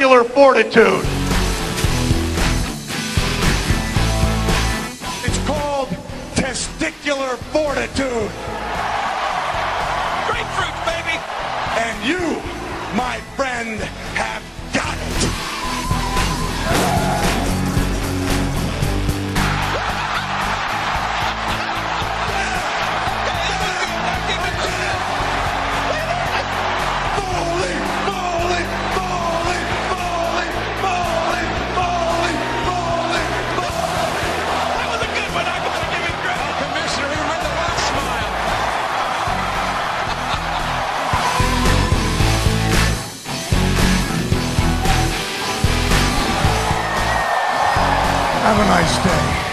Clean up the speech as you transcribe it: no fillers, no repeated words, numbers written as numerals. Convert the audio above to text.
muscular fortitude. It's called testicular fortitude. Grapefruit, baby! And you, my friend, have got it. Foley, Foley, Foley, Foley, Foley, Foley, Foley, Foley. That was a good one. I gotta give him credit. Commissioner, he made the last smile. Have a nice day.